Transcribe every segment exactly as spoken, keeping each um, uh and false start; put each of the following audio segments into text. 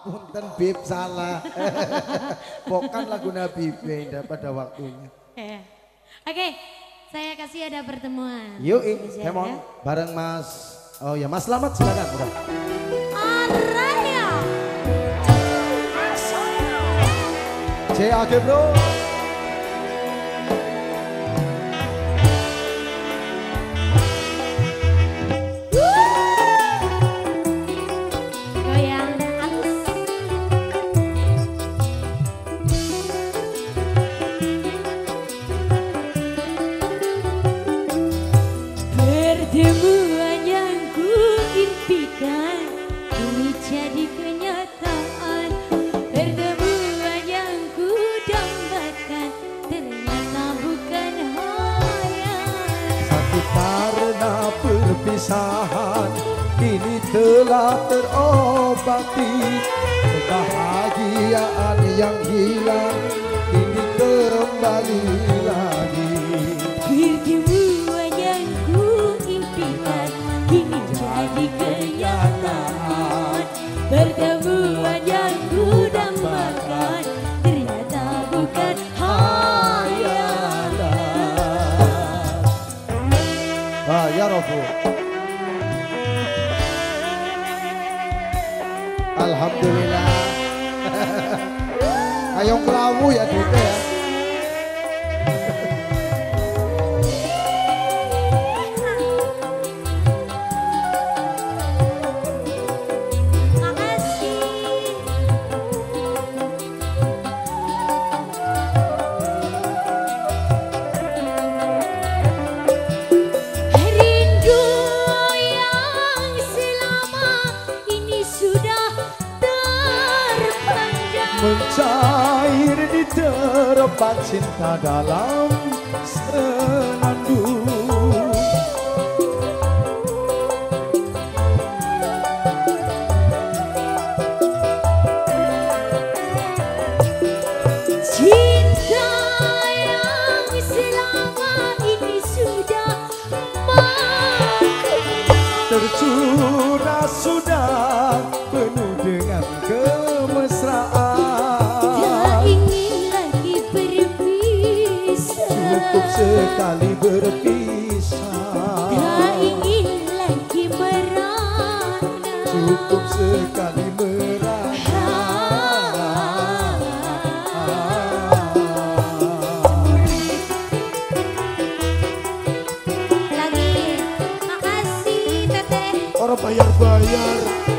Punten Bib salah. Bukan lagu Nabi Indah pada waktunya. Oke, saya kasih ada pertemuan. Yuk, Kemon bareng Mas. Oh ya, Mas Slamet silakan, Bro. Araya. C A G Bro. Pertemuan yang ku impikan kini jadi kenyataan. Pertemuan yang ku dambakan ternyata bukan hayal. Sakit karena perpisahan kini telah terobati. Kebahagiaan yang hilang kini kembali lagi. Pertemuan yang ku impikan kini jadi kenyataan. Pertemuan yang ku dambakan ternyata bukan hayalan. Ah, ya Rabbu. Alhamdulillah. Ayo kelawu ya Dute ya. Mencair di terempat cinta dalam senandung. Cinta yang selama ini sudah tercurah sudah penuh dengan kemesraan. Cukup sekali berpisah. Tak ingin lagi merana. Cukup sekali merana. Lagi, makasih Teteh. Orang bayar-bayar.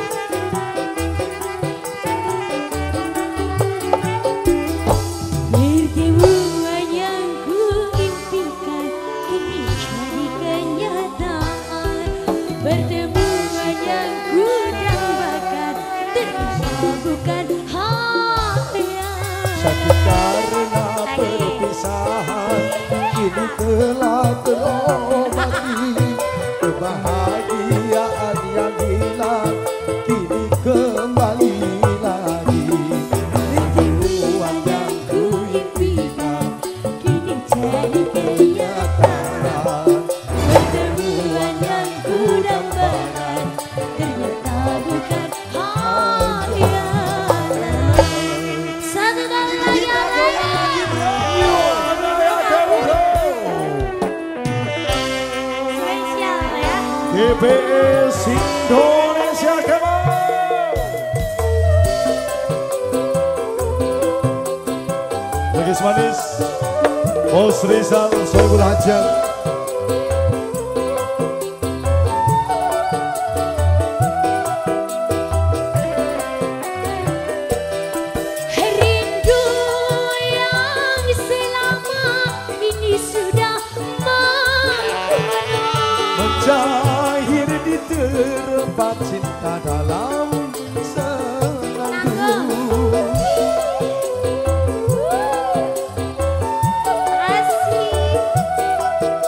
Sakit karena perpisahan kini telah terobati. Kebahagiaan yang hilang kini kembali lagi. Pertemuan yang ku impikan kini jadi kenyataan. Pertemuan yang ku dambakan ternyata bukan hayalan. Satu kali lagi Araya. Spesial ya. G P S Indonesia Kemon. Legis manis Bos Rizal Soebul Hajat. Rindu yang selama ini sudah Mencair di terempat cinta dalam senandung. Asik.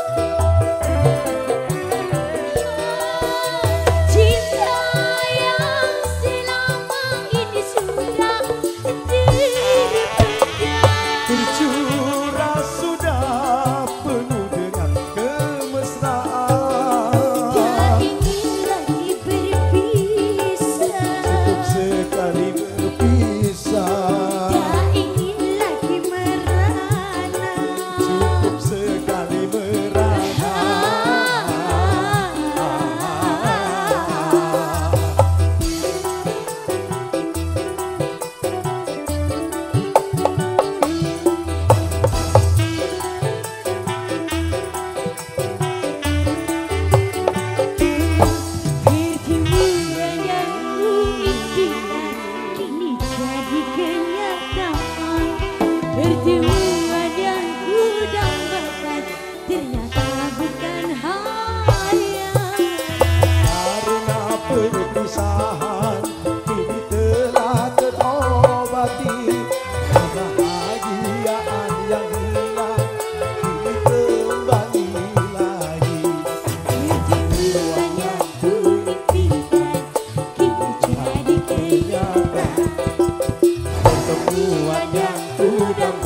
pertemuan yang ku dambakan.